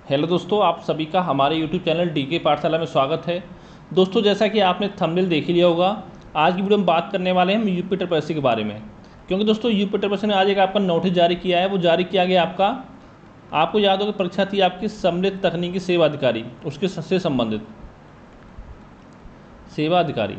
Hello दोस्तों, आप सभी का हमारे यूट्यूब चैनल डीके पाठशाला में स्वागत है। दोस्तों, जैसा कि आपने थंबनेल देख ही लिया होगा, आज की वीडियो में बात करने वाले हैं हम यूपी ट्रिपल के बारे में। क्योंकि दोस्तों यूपी ट्रिपल ने आज एक आपका नोटिस जारी किया है। वो जारी किया गया आपको याद होगा परीक्षा थी आपकी सम्मिलित तकनीकी सेवा अधिकारी, उसके से संबंधित सेवा अधिकारी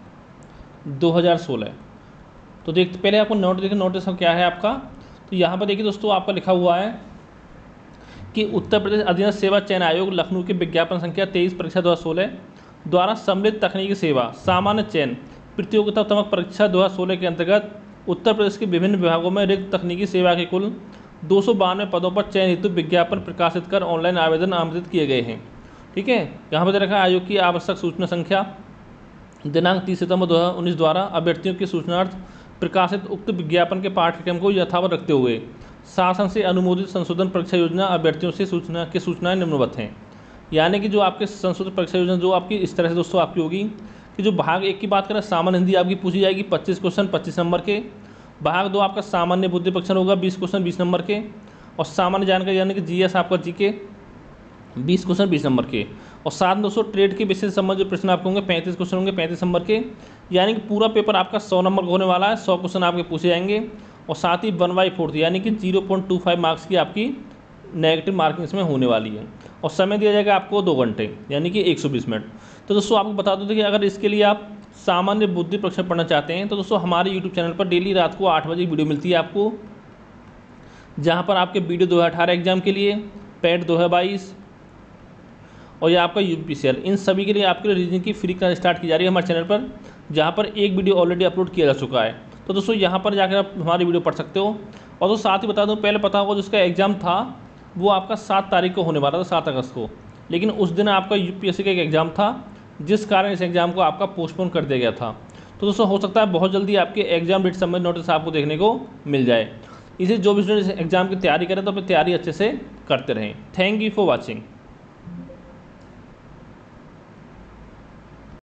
2016। तो देखते पहले आपको नोटिस देखिए, नोटिस क्या है आपका। तो यहाँ पर देखिए दोस्तों, आपका लिखा हुआ है कि उत्तर प्रदेश अधीनस्थ सेवा चयन आयोग लखनऊ के विज्ञापन संख्या 23 परीक्षा 2016 द्वारा सम्मिलित तकनीकी सेवा सामान्य चयन प्रतियोगितात्मक परीक्षा 2016 के अंतर्गत उत्तर प्रदेश के विभिन्न विभागों में रिक्त तकनीकी सेवा के कुल 292 पदों पर चयन हेतु विज्ञापन प्रकाशित कर ऑनलाइन आवेदन आमंत्रित किए गए हैं। ठीक है, यहाँ पर रखा आयोग की आवश्यक सूचना संख्या दिनांक 30 सितंबर 2019 द्वारा अभ्यर्थियों की सूचनार्थ प्रकाशित उक्त विज्ञापन के पाठ्यक्रम को यथावत रखते हुए शासन से अनुमोदित संशोधन परीक्षा योजना अभ्यर्थियों से सूचनाएं निम्नवत हैं। यानी कि जो आपके संशोधित परीक्षा योजना जो आपकी इस तरह से दोस्तों आपकी होगी कि जो भाग 1 की बात करें, सामान्य हिंदी आपकी पूछी जाएगी 25 क्वेश्चन 25 नंबर के। भाग 2 आपका सामान्य बुद्धि परीक्षण होगा 20 क्वेश्चन 20 नंबर के। और सामान्य जानकारी यानी कि जीएस आपका जीके 20 क्वेश्चन 20 नंबर के। और साथ में दोस्तों ट्रेड के विषय से संबंधित प्रश्न आपके होंगे 35 क्वेश्चन होंगे 35 नंबर के। यानी कि पूरा पेपर आपका 100 नंबर का होने वाला है। 100 क्वेश्चन आपके पूछे जाएंगे। और साथ ही 1/4 यानी कि 0.25 मार्क्स की आपकी नेगेटिव मार्किंग इसमें होने वाली है। और समय दिया जाएगा आपको 2 घंटे यानी कि 120 मिनट। तो दोस्तों आपको बता दो कि अगर इसके लिए आप सामान्य बुद्धि परीक्षण पढ़ना चाहते हैं तो दोस्तों हमारे यूट्यूब चैनल पर डेली रात को 8 बजे वीडियो मिलती है आपको, जहाँ पर आपके वीडियो 2018 एग्जाम के लिए, पैट 2022 और यह आपका यूपीसीएल, इन सभी के लिए आपके लिए रीजनिंग की फ्री क्लास स्टार्ट की जा रही है हमारे चैनल पर, जहाँ पर एक वीडियो ऑलरेडी अपलोड किया जा चुका है। तो दोस्तों यहाँ पर जाकर आप हमारी वीडियो पढ़ सकते हो। और तो साथ ही बता दूँ, पहले पता होगा जिसका एग्ज़ाम था वो आपका 7 तारीख को होने वाला था, 7 अगस्त को। लेकिन उस दिन आपका यूपीएससी का एक एग्ज़ाम था, जिस कारण इस एग्ज़ाम को आपका पोस्टपोन कर दिया गया था। तो दोस्तों हो सकता है बहुत जल्दी आपके एग्जाम डेट संबंधित नोटिस आपको देखने को मिल जाए। इसे जो भी स्टूडेंट एग्जाम की तैयारी करें तो अपनी तैयारी अच्छे से करते रहें। Thank you for watching.